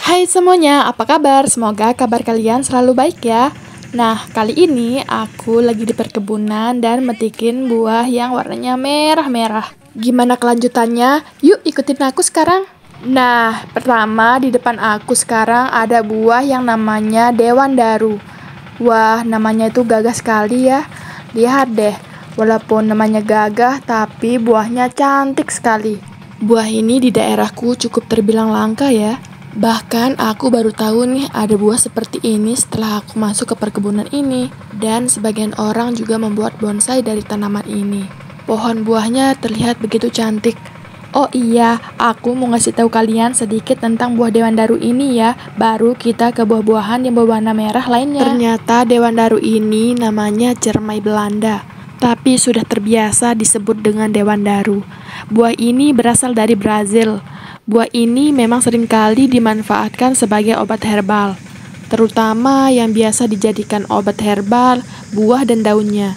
Hai semuanya, apa kabar? Semoga kabar kalian selalu baik ya. Nah, kali ini aku lagi di perkebunan dan metikin buah yang warnanya merah-merah. Gimana kelanjutannya? Yuk ikutin aku sekarang. Nah, pertama di depan aku sekarang ada buah yang namanya Dewan Daru. Wah, namanya itu gagah sekali ya. Lihat deh, walaupun namanya gagah, tapi buahnya cantik sekali. Buah ini di daerahku cukup terbilang langka ya. Bahkan aku baru tahu nih ada buah seperti ini setelah aku masuk ke perkebunan ini. Dan sebagian orang juga membuat bonsai dari tanaman ini. Pohon buahnya terlihat begitu cantik. Oh iya, aku mau ngasih tahu kalian sedikit tentang buah Dewan Daru ini ya. Baru kita ke buah-buahan yang berwarna merah lainnya. Ternyata Dewan Daru ini namanya cermai Belanda, tapi sudah terbiasa disebut dengan Dewan Daru. Buah ini berasal dari Brazil. Buah ini memang seringkali dimanfaatkan sebagai obat herbal, terutama yang biasa dijadikan obat herbal, buah dan daunnya.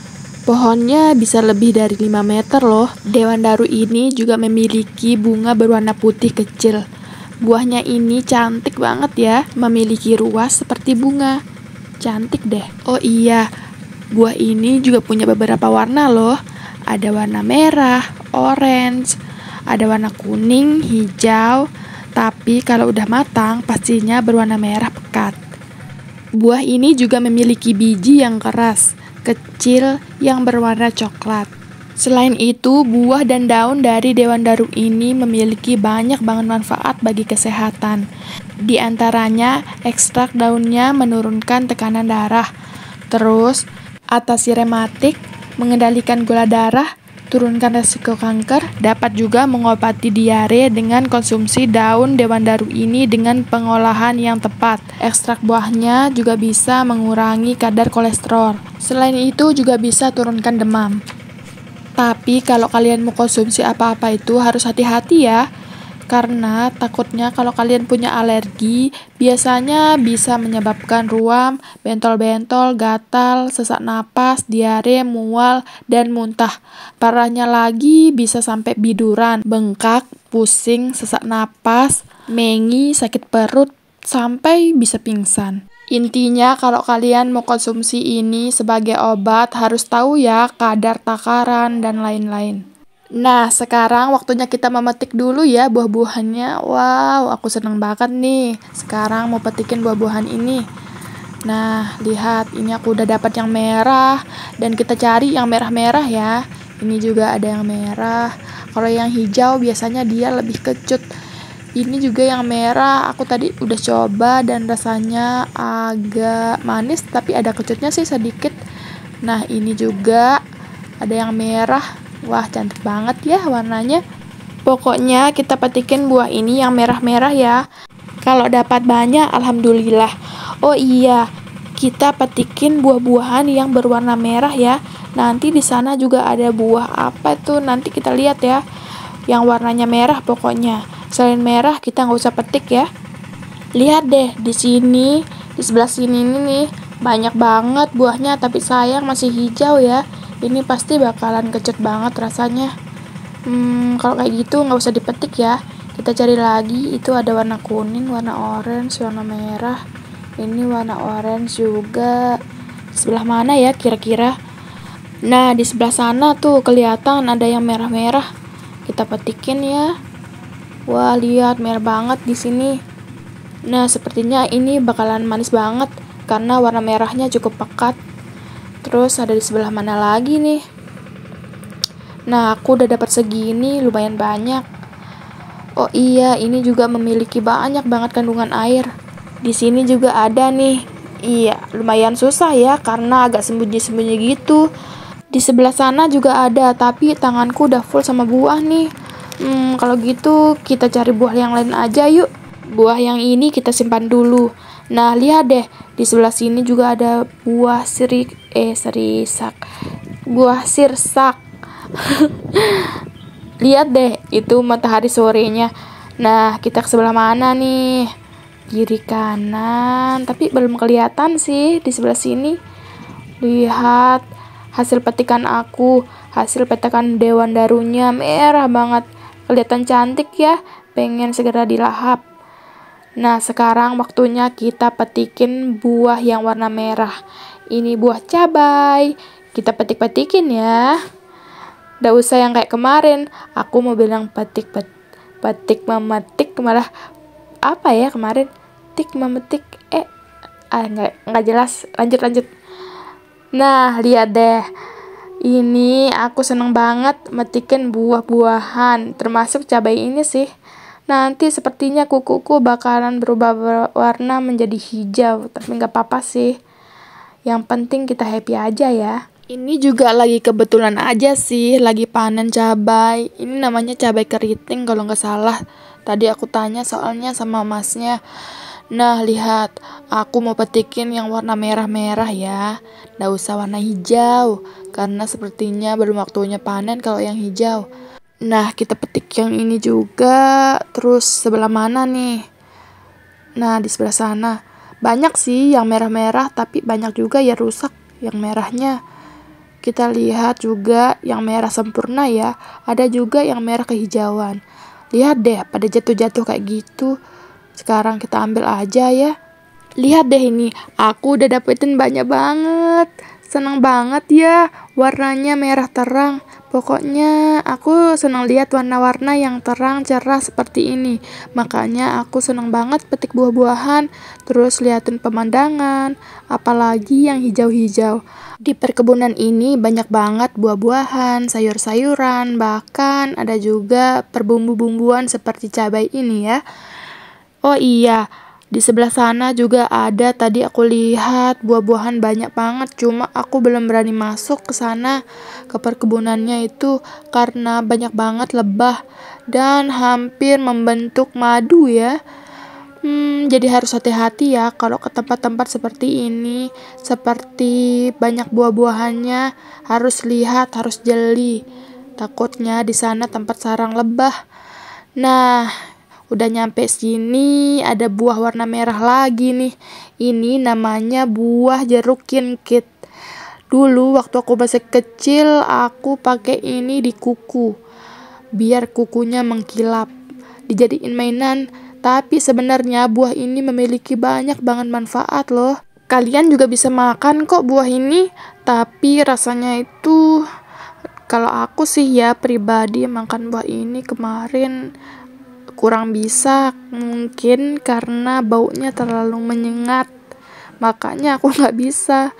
Pohonnya bisa lebih dari 5 meter loh. Dewan Daru ini juga memiliki bunga berwarna putih kecil. Buahnya ini cantik banget ya, memiliki ruas seperti bunga. Cantik deh. Oh iya, buah ini juga punya beberapa warna loh. Ada warna merah, orange, ada warna kuning, hijau, tapi kalau udah matang pastinya berwarna merah pekat. Buah ini juga memiliki biji yang keras, kecil, yang berwarna coklat. Selain itu, buah dan daun dari Dewan Daru ini memiliki banyak banget manfaat bagi kesehatan. Di antaranya, ekstrak daunnya menurunkan tekanan darah, terus atasi rematik, mengendalikan gula darah, turunkan resiko kanker, dapat juga mengobati diare dengan konsumsi daun Dewan Daru ini dengan pengolahan yang tepat. Ekstrak buahnya juga bisa mengurangi kadar kolesterol. Selain itu juga bisa turunkan demam. Tapi kalau kalian mau konsumsi apa-apa itu harus hati-hati ya. Karena takutnya kalau kalian punya alergi, biasanya bisa menyebabkan ruam, bentol-bentol, gatal, sesak napas, diare, mual, dan muntah. Parahnya lagi bisa sampai biduran, bengkak, pusing, sesak napas, mengi, sakit perut, sampai bisa pingsan. Intinya kalau kalian mau konsumsi ini sebagai obat harus tahu ya kadar takaran dan lain-lain. Nah, sekarang waktunya kita memetik dulu ya buah-buahannya. Wow, aku seneng banget nih. Sekarang mau petikin buah-buahan ini. Nah, lihat, ini aku udah dapat yang merah. Dan kita cari yang merah-merah ya. Ini juga ada yang merah. Kalau yang hijau biasanya dia lebih kecut. Ini juga yang merah, aku tadi udah coba dan rasanya agak manis, tapi ada kecutnya sih sedikit. Nah, ini juga ada yang merah. Wah, cantik banget ya warnanya. Pokoknya kita petikin buah ini yang merah-merah ya. Kalau dapat banyak, alhamdulillah. Oh iya, kita petikin buah-buahan yang berwarna merah ya. Nanti di sana juga ada buah apa tuh, nanti kita lihat ya. Yang warnanya merah pokoknya. Selain merah, kita nggak usah petik ya. Lihat deh, di sini, di sebelah sini nih, banyak banget buahnya, tapi sayang masih hijau ya. Ini pasti bakalan kecut banget rasanya. Kalau kayak gitu nggak usah dipetik ya. Kita cari lagi, itu ada warna kuning, warna orange, warna merah. Ini warna orange juga. Sebelah mana ya kira-kira? Nah, di sebelah sana tuh kelihatan ada yang merah-merah. Kita petikin ya. Wah, lihat merah banget di sini. Nah, sepertinya ini bakalan manis banget karena warna merahnya cukup pekat. Terus ada di sebelah mana lagi nih? Nah, aku udah dapat segini, lumayan banyak. Oh iya, ini juga memiliki banyak banget kandungan air. Di sini juga ada nih. Iya, lumayan susah ya karena agak sembunyi-sembunyi gitu. Di sebelah sana juga ada, tapi tanganku udah full sama buah nih. Kalau gitu kita cari buah yang lain aja yuk. Buah yang ini kita simpan dulu. Nah, lihat deh, di sebelah sini juga ada buah sirsak. Buah sirsak. Lihat deh, itu matahari sorenya. Nah, kita ke sebelah mana nih? Kiri kanan, tapi belum kelihatan sih di sebelah sini. Lihat hasil petikan aku, hasil petikan Dewan Darunya merah banget. Kelihatan cantik ya, pengen segera dilahap. Nah, sekarang waktunya kita petikin buah yang warna merah. Ini buah cabai. Kita petik-petikin ya. Nggak usah yang kayak kemarin. Aku mau bilang petik memetik, malah apa ya kemarin? Tik memetik. Nggak jelas. Lanjut. Nah, lihat deh. Ini aku seneng banget metikin buah-buahan, termasuk cabai ini sih. Nanti sepertinya kukuku bakalan berubah warna menjadi hijau, tapi nggak apa-apa sih. Yang penting kita happy aja ya. Ini juga lagi kebetulan aja sih, lagi panen cabai. Ini namanya cabai keriting kalau nggak salah. Tadi aku tanya soalnya sama masnya. Nah, lihat, aku mau petikin yang warna merah-merah ya. Nggak usah warna hijau, karena sepertinya belum waktunya panen kalau yang hijau. Nah, kita petik yang ini juga. Terus sebelah mana nih? Nah, di sebelah sana. Banyak sih yang merah-merah, tapi banyak juga ya rusak yang merahnya. Kita lihat juga yang merah sempurna ya. Ada juga yang merah kehijauan. Lihat deh, pada jatuh-jatuh kayak gitu. Sekarang kita ambil aja ya. Lihat deh ini, aku udah dapetin banyak banget. Senang banget ya, warnanya merah terang. Pokoknya aku senang lihat warna-warna yang terang cerah seperti ini. Makanya aku senang banget petik buah-buahan, terus liatin pemandangan, apalagi yang hijau-hijau. Di perkebunan ini banyak banget buah-buahan, sayur-sayuran, bahkan ada juga perbumbu-bumbuan seperti cabai ini ya. Oh iya, di sebelah sana juga ada, tadi aku lihat buah-buahan banyak banget, cuma aku belum berani masuk ke sana, ke perkebunannya itu, karena banyak banget lebah dan hampir membentuk madu ya. Jadi harus hati-hati ya kalau ke tempat-tempat seperti ini, seperti banyak buah-buahannya, harus lihat, harus jeli. Takutnya di sana tempat sarang lebah. Nah, udah nyampe sini, ada buah warna merah lagi nih. Ini namanya buah jeruk kinkit. Dulu waktu aku masih kecil, aku pakai ini di kuku, biar kukunya mengkilap. Dijadiin mainan, tapi sebenarnya buah ini memiliki banyak banget manfaat loh. Kalian juga bisa makan kok buah ini, tapi rasanya itu, kalau aku sih ya pribadi makan buah ini kemarin kurang bisa, mungkin karena baunya terlalu menyengat, makanya aku nggak bisa.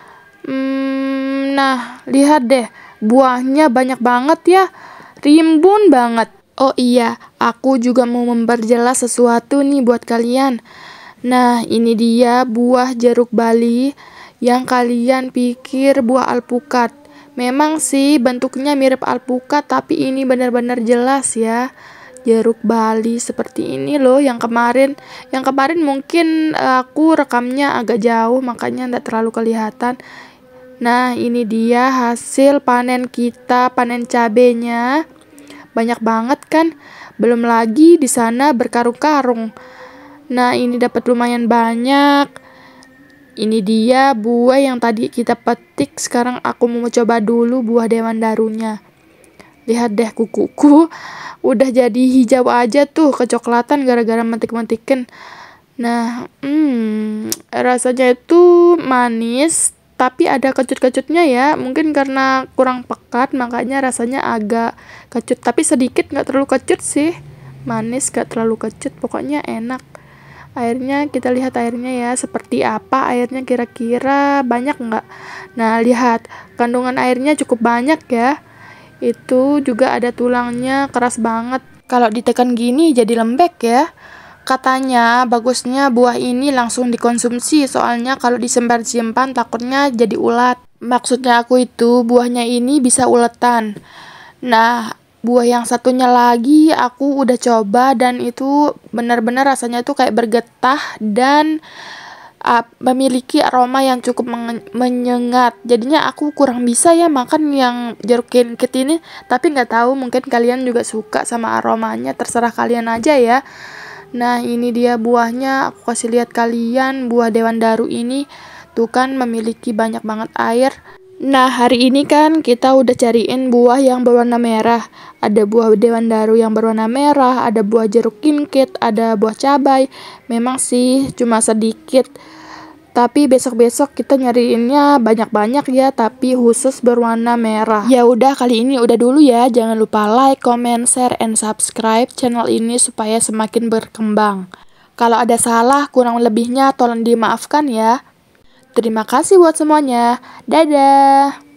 Nah, lihat deh, buahnya banyak banget ya, rimbun banget. Oh iya, aku juga mau memperjelas sesuatu nih buat kalian. Nah, ini dia buah jeruk Bali yang kalian pikir buah alpukat. Memang sih bentuknya mirip alpukat, tapi ini benar-benar jelas ya. Jeruk Bali seperti ini loh yang kemarin. Yang kemarin mungkin aku rekamnya agak jauh, makanya tidak terlalu kelihatan. Nah, ini dia hasil panen kita, panen cabenya. Banyak banget kan? Belum lagi di sana berkarung-karung. Nah, ini dapat lumayan banyak. Ini dia buah yang tadi kita petik. Sekarang aku mau coba dulu buah dewan darunya. Lihat deh kukuku, udah jadi hijau aja tuh, kecoklatan gara-gara mentik-mentikin. Nah, rasanya itu manis, tapi ada kecut-kecutnya ya. Mungkin karena kurang pekat, makanya rasanya agak kecut. Tapi sedikit, nggak terlalu kecut sih. Manis, nggak terlalu kecut, pokoknya enak. Airnya, kita lihat airnya ya, seperti apa airnya kira-kira, banyak nggak? Nah, lihat, kandungan airnya cukup banyak ya. Itu juga ada tulangnya, keras banget. Kalau ditekan gini jadi lembek ya. Katanya bagusnya buah ini langsung dikonsumsi, soalnya kalau disimpan-simpan takutnya jadi ulat. Maksudnya aku itu buahnya ini bisa uletan. Nah, buah yang satunya lagi aku udah coba dan itu benar-benar rasanya tuh kayak bergetah dan memiliki aroma yang cukup menyengat. Jadinya aku kurang bisa ya makan yang jeruk kinkit ini, tapi nggak tahu mungkin kalian juga suka sama aromanya, terserah kalian aja ya. Nah, ini dia buahnya, aku kasih lihat kalian buah dewan daru ini tuh kan memiliki banyak banget air. Nah, hari ini kan kita udah cariin buah yang berwarna merah. Ada buah dewan-daru yang berwarna merah, ada buah jeruk kimkit, ada buah cabai. Memang sih cuma sedikit. Tapi besok-besok kita nyariinnya banyak-banyak ya, tapi khusus berwarna merah. Ya udah, kali ini udah dulu ya. Jangan lupa like, comment, share, and subscribe channel ini supaya semakin berkembang. Kalau ada salah, kurang lebihnya tolong dimaafkan ya. Terima kasih buat semuanya. Dadah.